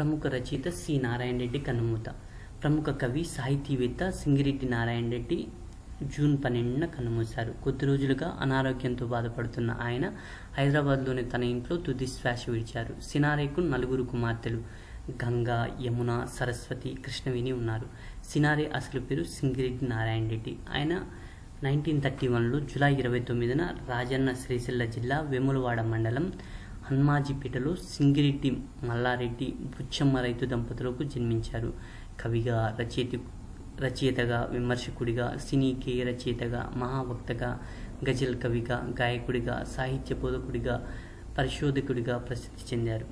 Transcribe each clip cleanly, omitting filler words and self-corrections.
ప్రముఖ రచయిత సి. నారాయణ రెడ్డి కన్నుమూత. ప్రముఖ కవి, సాహితీవేత్త సింగిరెడ్డి నారాయణ రెడ్డి జూన్ 12న కన్నుమూశారు. కొద్ది రోజులుగా అనారోగ్యంతో బాధపడుతున్న ఆయన హైదరాబాద్లోని తన ఇంట్లో తుది శ్వాస విడిచారు. సినారేకు 4 కుమార్తెలు గంగా, యమున, సరస్వతి, కృష్ణవేణి ఉన్నారు. సినారే అసలు పేరు సింగిరెడ్డి నారాయణ రెడ్డి. ఆయన 1931లో జూలై 29న రాజన్న సిరిసిల్ల జిల్లా వేములవాడ మండలం హన్మాజీపేటలో సింగిరెడ్డి మల్లారెడ్డి బుచ్చమ్మ రైతు దంపతులకు జన్మించారు. కవిగా, రచయితగా, విమర్శకుడిగా, సినీ గేయ రచయితగా, మహావక్తగా, గజల్ కవిగా, గాయకుడిగా, సాహిత్య బోధకుడిగా, పరిశోధకుడిగా ప్రసిద్ధి చెందారు.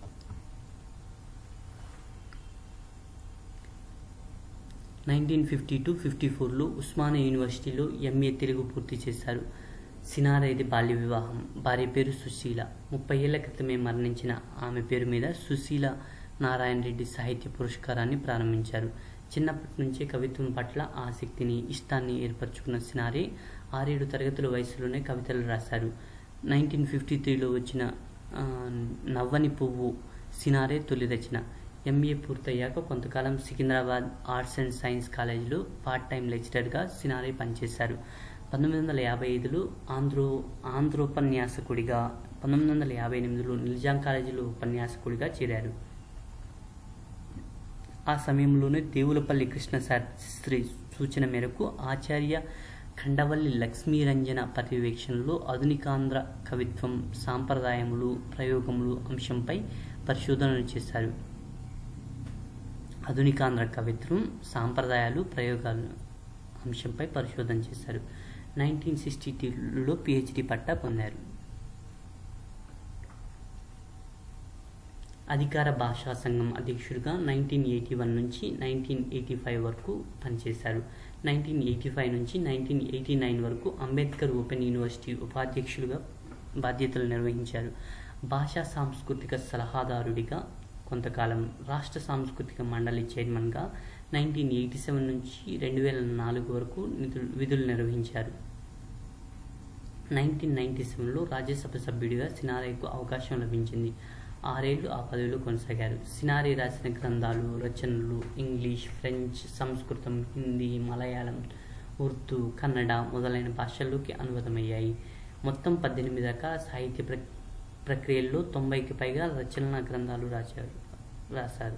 – 1952-54లో ఉస్మానియా యూనివర్సిటీలో ఎంఏ తెలుగు పూర్తి చేశారు. సినారేది బాల్య వివాహం. భార్య పేరు సుశీల. 30 ఏళ్ల క్రితమే మరణించిన ఆమె పేరు మీద సుశీల నారాయణ రెడ్డి సాహిత్య పురస్కారాన్ని ప్రారంభించారు. చిన్నప్పటి నుంచే కవిత్వం పట్ల ఆసక్తిని, ఇష్టాన్ని ఏర్పరచుకున్న సినారే 6-7 తరగతుల వయసులోనే కవితలు రాశారు. 1953లో వచ్చిన నవ్వని పువ్వు సినారే తొలి రచన. ఎంఏ పూర్తయ్యాక కొంతకాలం సికింద్రాబాద్ ఆర్ట్స్ అండ్ సైన్స్ కాలేజీలో పార్ట్ టైం లెక్చరర్గా సినారే పనిచేశారు. 1955లో ఆంధ్రోపన్యాసకుడిగా, 1958లో నిజాం కాలేజీలో ఉపన్యాసకుడిగా చేరారు. ఆ సమయంలోనే దేవులపల్లి కృష్ణశాస్త్రి సూచన మేరకు ఆచార్య ఖండవల్లి లక్ష్మీరంజన పర్యవేక్షణలో ఆధునికాంధ్ర కవిత్వం, సాంప్రదాయములు, ప్రయోగములు అంశంపై పరిశోధనలు చేశారు. ఆధునికాంధ్ర కవిత్వం, సాంప్రదాయాలు, ప్రయోగాలు అంశంపై పరిశోధన చేశారు. 1962లో PhD పట్టా పొందారు. అధికార భాషా సంఘం అధ్యక్షుడిగా 1981 నుంచి 1985 వరకు పనిచేశారు. 1985 నుంచి 1989 వరకు అంబేద్కర్ ఓపెన్ యూనివర్సిటీ ఉపాధ్యక్షులుగా బాధ్యతలు నిర్వహించారు. భాషా సాంస్కృతిక సలహాదారుడిగా కొంతకాలం, రాష్ట్ర సాంస్కృతిక మండలి చైర్మన్గా 1987 నుంచి 2004 వరకు విధులు నిర్వహించారు. 1997లో రాజ్యసభ సభ్యుడిగా సినారేకు అవకాశం లభించింది. 6 ఏళ్లు ఆ పదవిలో కొనసాగారు. సినారే రాసిన గ్రంథాలు, రచనలు ఇంగ్లీష్, ఫ్రెంచ్, సంస్కృతం, హిందీ, మలయాళం, ఉర్దూ, కన్నడ మొదలైన భాషల్లోకి అనువాదమయ్యాయి. మొత్తం 18 రకాల సాహిత్య ప్రక్రియల్లో 90కి పైగా రచనా గ్రంథాలు రాశారు.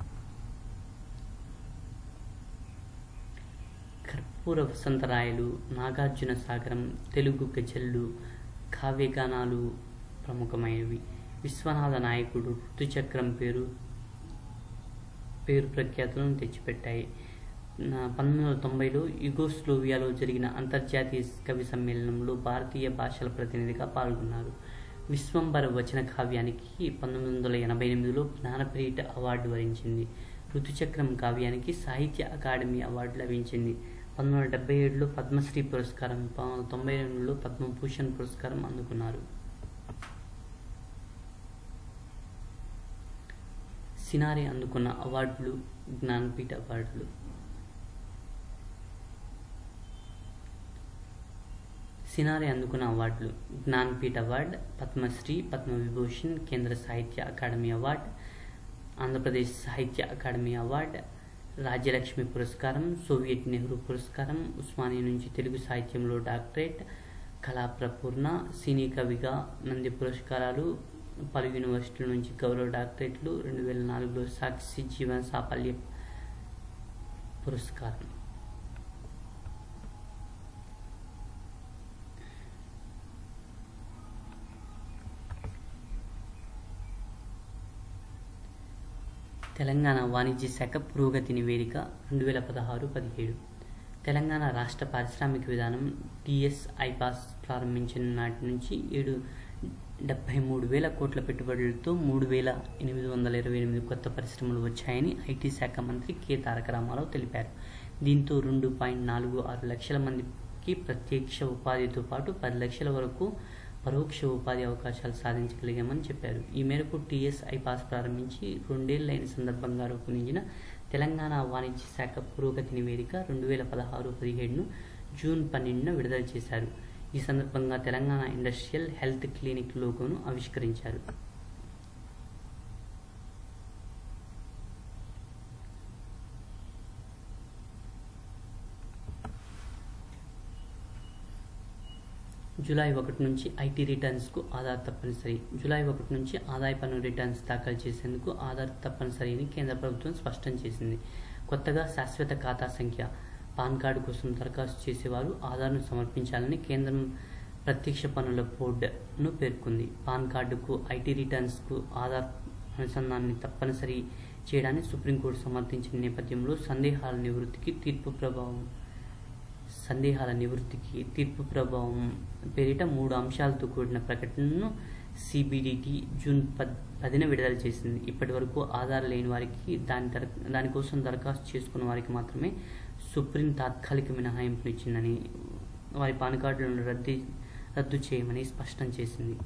కర్పూర వసంతరాయలు, నాగార్జున సాగరం, తెలుగు గజళ్ళు, కావ్యగానాలు ప్రముఖమైనవి. విశ్వనాథ నాయకుడు, ఋతుచక్రం పేరు ప్రఖ్యాతులను తెచ్చిపెట్టాయి. 1990లో యుగోస్లోవియాలో జరిగిన అంతర్జాతీయ కవి సమ్మేళనంలో భారతీయ భాషల ప్రతినిధిగా పాల్గొన్నారు. విశ్వంబర వచన కావ్యానికి 1988లో జ్ఞానపీఠ అవార్డు వరించింది. ఋతుచక్రం కావ్యానికి సాహిత్య అకాడమీ అవార్డు లభించింది. 1977లో పద్మశ్రీ పురస్కారం, 1992లో పద్మభూషణ్ పురస్కారం అందుకున్నారు. సినారే అందుకున్న అవార్డులు, జ్ఞానపీఠ అవార్డులు. సినారే అందుకున్న అవార్డులు: జ్ఞానపీఠ అవార్డు, పద్మశ్రీ, పద్మవిభూషణ్, కేంద్ర సాహిత్య అకాడమీ అవార్డు, ఆంధ్రప్రదేశ్ సాహిత్య అకాడమీ అవార్డు, రాజ్యలక్ష్మి పురస్కారం, సోవియట్ నెహ్రూ పురస్కారం, ఉస్మానియా నుంచి తెలుగు సాహిత్యంలో డాక్టరేట్, కళాప్రపూర్ణ, సినీ కవిగా నంది పురస్కారాలు, పలు యూనివర్సిటీల నుంచి గౌరవ డాక్టరేట్లు, 2004లో సాక్షి జీవన సాఫల్య పురస్కారం. తెలంగాణ వాణిజ్య శాఖ పురోగతి నివేదిక 2016-17. తెలంగాణ రాష్ట్ర పారిశ్రామిక విధానం TS-IPAS ప్రారంభించిన నాటి నుంచి 73,000 కోట్ల పెట్టుబడులతో 3,828 కొత్త పరిశ్రమలు వచ్చాయని ఐటీ శాఖ మంత్రి కె. తారక రామారావు తెలిపారు. దీంతో 2.46 లక్షల మందికి ప్రత్యక్ష ఉపాధితో పాటు 10 లక్షల వరకు పరోక్ష ఉపాధి అవకాశాలు సాధించగలిగామని చెప్పారు. ఈ మేరకు TS-IPAS ప్రారంభించి 2 ఏళ్లైన సందర్భంగా రూపొందించిన తెలంగాణ వాణిజ్య శాఖ పురోగతి నివేదిక 2016-17ను జూన్ 12న విడుదల చేశారు. ఈ సందర్భంగా తెలంగాణ ఇండస్ట్రియల్ హెల్త్ క్లినిక్ లోగోను ఆవిష్కరించారు. జూలై 1 నుంచి ఐటీ రిటర్న్స్కు ఆధార్ తప్పనిసరి. జూలై 1 నుంచి ఆదాయ పన్ను రిటర్న్స్ దాఖలు చేసేందుకు ఆధార్ తప్పనిసరి అని కేంద్ర ప్రభుత్వం స్పష్టం చేసింది. కొత్తగా శాశ్వత ఖాతా సంఖ్య పాన్ కార్డు కోసం దరఖాస్తు చేసేవారు ఆధార్ను సమర్పించాలని కేంద్రం ప్రత్యక్ష పన్నుల బోర్డును పేర్కొంది. పాన్ కార్డుకు ఐటీ రిటర్న్స్కు ఆధార్ అనుసంధానాన్ని తప్పనిసరి చేయడాన్ని సుప్రీంకోర్టు సమర్థించిన నేపథ్యంలో సందేహాల నివృత్తికి తీర్పు ప్రభావం పేరిట 3 అంశాలతో కూడిన ప్రకటనను సిబిడిటి జూన్ 10న విడుదల చేసింది. ఇప్పటి వరకు ఆధార్ లేని వారికి దానికోసం దరఖాస్తు చేసుకున్న వారికి మాత్రమే సుప్రీం తాత్కాలిక మినహాయింపునిచ్చిందని, వారి పాన్ కార్డులను రద్దు చేయమని స్పష్టం చేసింది.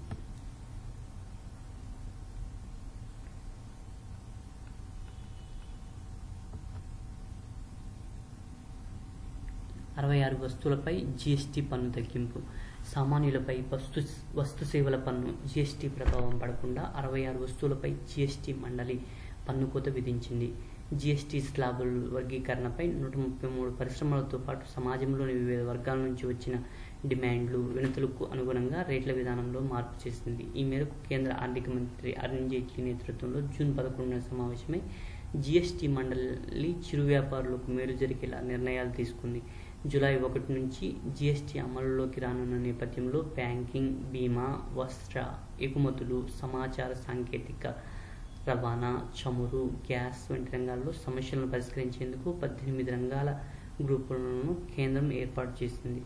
66 వస్తువులపై జీఎస్టీ పన్ను తగ్గింపు. సామాన్యులపై వస్తు సేవల పన్ను జీఎస్టీ ప్రభావం పడకుండా 66 వస్తువులపై జీఎస్టీ మండలి పన్ను కోత విధించింది. జీఎస్టీ స్లాబుల వర్గీకరణపై 133 పరిశ్రమలతో పాటు సమాజంలోని వివిధ వర్గాల నుంచి వచ్చిన డిమాండ్లు, వినతులకు అనుగుణంగా రేట్ల విధానంలో మార్పు చేసింది. ఈ మేరకు కేంద్ర ఆర్థిక మంత్రి అరుణ్ జైట్లీ నేతృత్వంలో జూన్ 11న సమావేశమై జీఎస్టీ మండలి చిరు వ్యాపారులకు మేలు జరిగేలా నిర్ణయాలు తీసుకుంది. జూలై 1 నుంచి జీఎస్టీ అమలులోకి రానున్న నేపథ్యంలో బ్యాంకింగ్, బీమా, వస్త్ర, ఎగుమతులు, సమాచార సాంకేతిక, రవాణా, చమురు, గ్యాస్ వంటి రంగాల్లో సమస్యలను పరిష్కరించేందుకు 18 రంగాల గ్రూపులను కేంద్రం ఏర్పాటు చేసింది.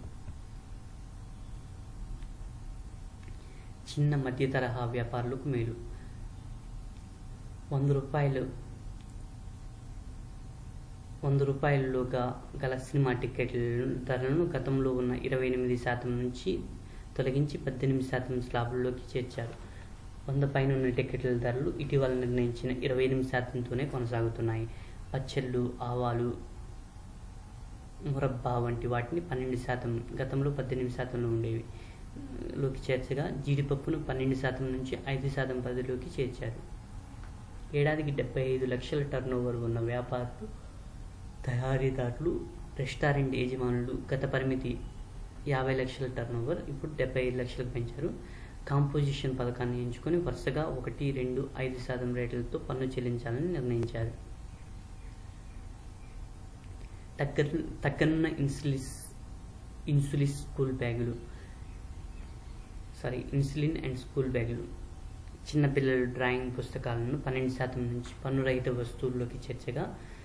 చిన్న మధ్య తరహా వ్యాపారులకు మేలు. ₹100లోగా గల సినిమా టికెట్ల ధరలను గతంలో ఉన్న 28% నుంచి తొలగించి 18% స్లాబుల్లోకి చేర్చారు. 100 పైనున్న టికెట్ల ధరలు ఇటీవల నిర్ణయించిన 28%తోనే కొనసాగుతున్నాయి. పచ్చళ్ళు, ఆవాలు, మురబ్బా వంటి వాటిని 12%, గతంలో 18%లో ఉండేవి లోకి చేర్చగా, జీడిపప్పును 12% నుంచి 5% పరిధిలోకి చేర్చారు. ఏడాదికి 75 లక్షల టర్నోవర్ ఉన్న వ్యాపారులు, తయారీదారులు, రెస్టారెంట్ యజమానులు గత పరిమితి 50 లక్షల టర్నోవర్ ఇప్పుడు 75 లక్షలకు పెంచారు. కాంపోజిషన్ పథకాన్ని ఎంచుకొని వరుసగా 1, 2, 5% రేట్లతో పన్ను చెల్లించాలని నిర్ణయించారు. తగ్గనున్న ఇన్సులిన్ అండ్ స్కూల్ బ్యాగులు. చిన్నపిల్లల డ్రాయింగ్ పుస్తకాలను 12% నుంచి పన్ను రహిత వస్తువుల్లోకి చేర్చగా,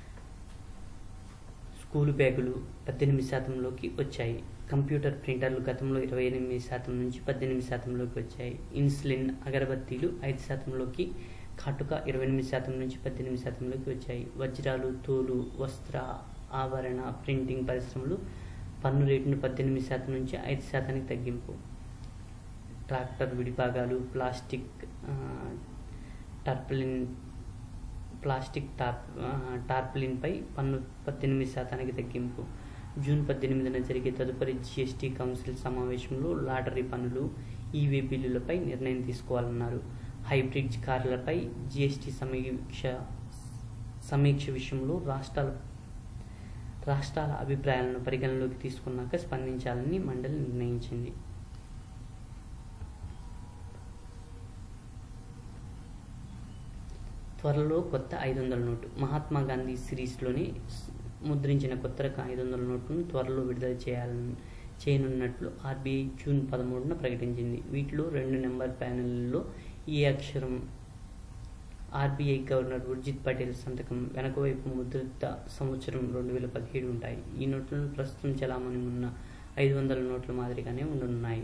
స్కూలు బ్యాగులు 18%లోకి వచ్చాయి. కంప్యూటర్ ప్రింటర్లు గతంలో 28% నుంచి 18%లోకి వచ్చాయి. ఇన్సులిన్, అగరబత్తీలు 5%లోకి, కాటుక 28% నుంచి 18%లోకి వచ్చాయి. వజ్రాలు, తోలు, వస్త్ర, ఆభరణ, ప్రింటింగ్ పరిశ్రమలు పన్ను రేటును 18% నుంచి 5%కి తగ్గింపు. ట్రాక్టర్ విడిభాగాలు, ప్లాస్టిక్ టార్పాలిన్పై పన్ను 18%కి తగ్గింపు. జూన్ 18న జరిగే తదుపరి జీఎస్టీ కౌన్సిల్ సమావేశంలో లాటరీ పన్నులు, ఈవే బిల్లులపై నిర్ణయం తీసుకోవాలన్నారు. హైబ్రిడ్ కార్లపై జీఎస్టీ సమీక్ష విషయంలో రాష్ట్రాల అభిప్రాయాలను పరిగణలోకి తీసుకున్నాక స్పందించాలని మండలి నిర్ణయించింది. త్వరలో కొత్త 500 నోటు. మహాత్మా గాంధీ సిరీస్లోని ముద్రించిన కొత్త రకం 500 నోట్లను త్వరలో విడుదల చేయనున్నట్లు ఆర్బీఐ జూన్ 13న ప్రకటించింది. వీటిలో 2 నెంబర్ ప్యానెల్లో ఏ అక్షరం ఆర్బీఐ గవర్నర్ ఉర్జిత్ పటేల్ సంతకం, వెనక వైపు ముద్రిత సంవత్సరం 2017 ఉంటాయి. ఈ నోట్లను ప్రస్తుతం చలామణి ఉన్న 500 నోట్ల మాదిరిగానే ఉండనున్నాయి.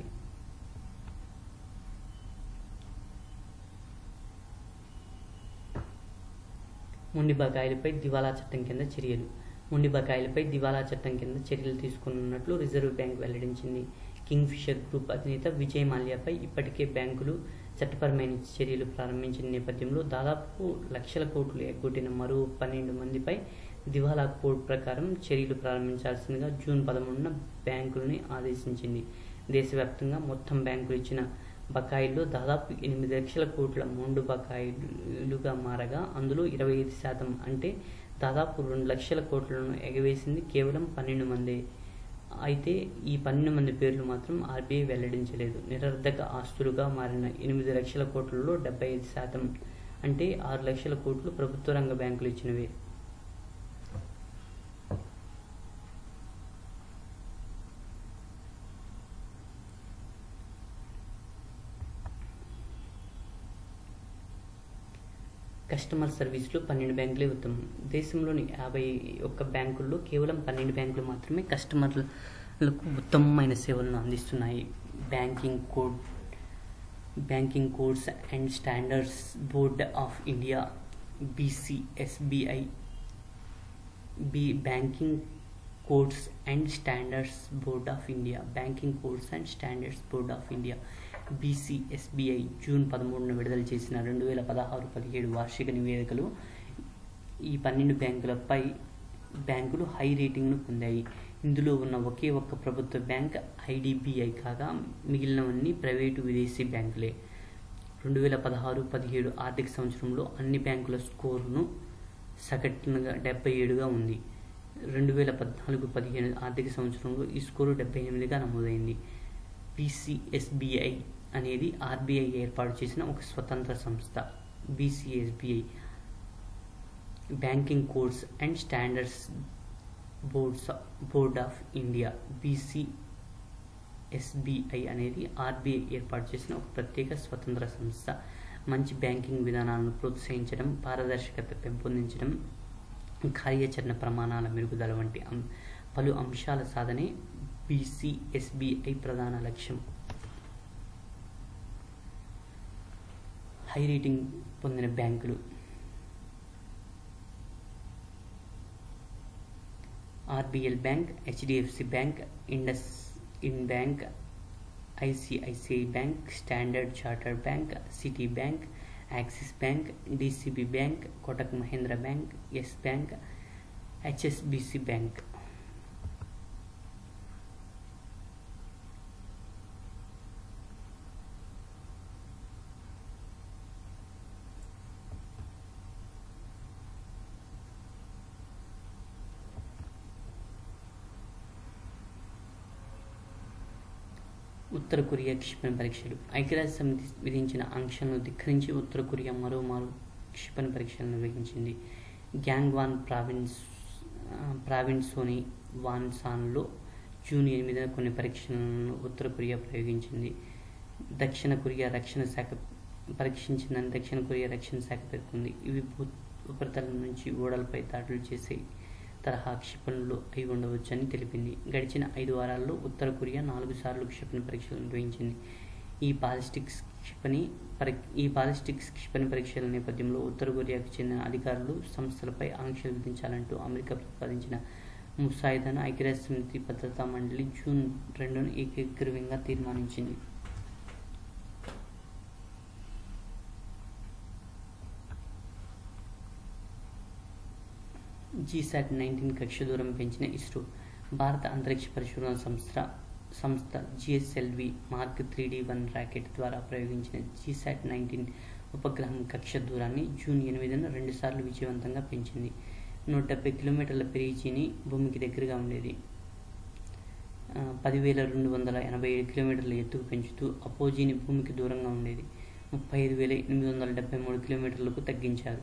మొండి బకాయిలపై దివాలా చట్టం కింద చర్యలు. మొండి బకాయిలపై దివాలా చట్టం కింద చర్యలు తీసుకున్నట్లు రిజర్వ్ బ్యాంక్ వెల్లడించింది. కింగ్ ఫిషర్ గ్రూప్ అధినేత విజయ్ మాల్యాపై ఇప్పటికే బ్యాంకులు చట్టపరమైన చర్యలు ప్రారంభించిన నేపథ్యంలో దాదాపు లక్షల కోట్లు ఎగ్గొట్టిన మరో 12 మందిపై దివాలా కోడ్ ప్రకారం చర్యలు ప్రారంభించాల్సిందిగా జూన్ 13న బ్యాంకులని ఆదేశించింది. దేశవ్యాప్తంగా మొత్తం బ్యాంకులు ఇచ్చిన బకాయిల్లో దాదాపు 8 లక్షల కోట్ల మొండు బకాయిలుగా మారగా, అందులో 25% అంటే దాదాపు 2 లక్షల కోట్లను ఎగవేసింది కేవలం 12 మందే. అయితే ఈ 12 మంది పేర్లు మాత్రం ఆర్బీఐ వెల్లడించలేదు. నిరర్ధక ఆస్తులుగా మారిన 8 లక్షల కోట్లలో 75% అంటే 6 లక్షల కోట్లు ప్రభుత్వ రంగ బ్యాంకులు ఇచ్చినవే. కస్టమర్ సర్వీస్లో 12 బ్యాంకులే ఉత్తమం. దేశంలోని 51 బ్యాంకుల్లో కేవలం 12 బ్యాంకులు మాత్రమే కస్టమర్లకు ఉత్తమమైన సేవలను అందిస్తున్నాయి. Banking codes and standards board of India BCSBI banking codes and standards board of India BCSBI June 13న విడుదల చేసిన 2016-17 వార్షిక నివేదికలో ఈ 12 బ్యాంకులు హై రేటింగ్ను పొందాయి. ఇందులో ఉన్న ఒకే ఒక్క ప్రభుత్వ బ్యాంక్ IDBI కాగా మిగిలినవన్నీ ప్రైవేటు విదేశీ బ్యాంకులే. 2016-17 ఆర్థిక సంవత్సరంలో అన్ని బ్యాంకుల స్కోరును సగటున 77గా ఉంది. 2014-15 ఆర్థిక సంవత్సరంలో ఈ స్కోరు 78గా నమోదైంది. BCSBI అనేది ఆర్బీఐ ఏర్పాటు చేసిన ఒక స్వతంత్ర సంస్థ. BCSBI banking codes and standards board of India BCSBI అనేది ఆర్బీఐ ఏర్పాటు చేసిన ఒక ప్రత్యేక స్వతంత్ర సంస్థ. మంచి బ్యాంకింగ్ విధానాలను ప్రోత్సహించడం, పారదర్శకత పెంపొందించడం, కార్యాచరణ ప్రమాణాల మెరుగుదల వంటి పలు అంశాల సాధనే BCSBI ప్రధాన లక్ష్యం. హై రేటింగ్ పొందిన బ్యాంకులు: RBL bank, HDFC bank, Ind bank, ICICI bank, standard chartered bank, Citi bank, Axis bank, DCB bank, Kotak Mahindra bank, Yes bank, HSBC bank. ఉత్తర కొరియా క్షిపణి పరీక్షలు: ఐక్యరాజ్య సమితి విధించిన ఆంక్షలను ధిక్కరించి ఉత్తర కొరియా మరోమారు క్షిపణి పరీక్షలు నిర్వహించింది. గ్యాంగ్వాన్ ప్రావిన్స్లోని వాన్సాన్లో జూన్ 8న కొన్ని పరీక్షలను ఉత్తర కొరియా ప్రయోగించింది. దక్షిణ కొరియా రక్షణ శాఖ పేర్కొంది. ఇవి ఉపరితలం నుంచి ఓడలపై దాడులు చేసే తరహా క్షిపణులు అయి ఉండవచ్చని తెలిపింది. గడిచిన 5 వారాల్లో ఉత్తర కొరియా 4 సార్లు క్షిపణి పరీక్షలు నిర్వహించింది. ఈ బాలిస్టిక్స్ క్షిపణి పరీక్షల నేపథ్యంలో ఉత్తర కొరియాకు చెందిన అధికారులు, సంస్థలపై ఆంక్షలు విధించాలంటూ అమెరికా ప్రతిపాదించిన ముసాయిదాను ఐక్యరాజ్య సమితి భద్రతా మండలి జూన్ 2న ఏకగ్రీవంగా తీర్మానించింది. GSAT-19 కక్ష దూరం పెంచిన ఇస్రో. భారత అంతరిక్ష పరిశోధన సంస్థ GSLV మార్క్ 3D1 రాకెట్ ద్వారా ప్రయోగించిన GSAT-19 ఉపగ్రహం కక్ష దూరాన్ని జూన్ 8న 2 సార్లు విజయవంతంగా పెంచింది. 170 కిలోమీటర్ల పెరీచీని భూమికి దగ్గరగా ఉండేది 10,287 కిలోమీటర్ల ఎత్తుకు పెంచుతూ అపోజీని భూమికి దూరంగా ఉండేది 35,873 కిలోమీటర్లకు తగ్గించారు.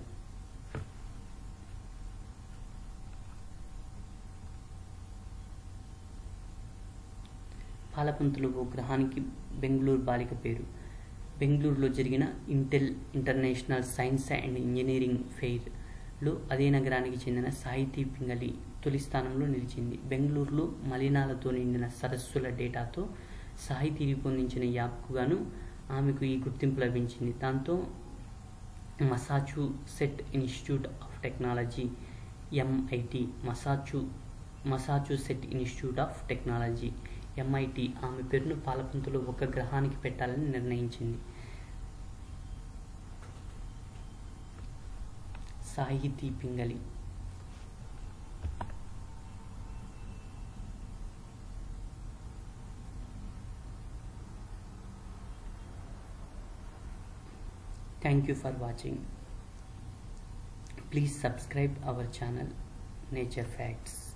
పాలపుంతలు ఓ గ్రహానికి బెంగళూరు బాలిక పేరు. బెంగళూరులో జరిగిన ఇంటర్నేషనల్ సైన్స్ అండ్ ఇంజనీరింగ్ ఫెయిర్లో అదే నగరానికి చెందిన సాహితీ పింగళి తొలి స్థానంలో నిలిచింది. బెంగళూరులో మలినాలతో నిండిన సరస్సుల డేటాతో సాహితీ రూపొందించిన యాప్కు గాను ఆమెకు ఈ గుర్తింపు లభించింది. దాంతో Massachusetts institute of technology MIT Massachusetts institute of technology MIT ఆమె పేరును పాలపుంతలో ఒక గ్రహానికి పెట్టాలని నిర్ణయించింది. సాహితీ Pingali. Thank you for watching. Please subscribe our channel Nature Facts.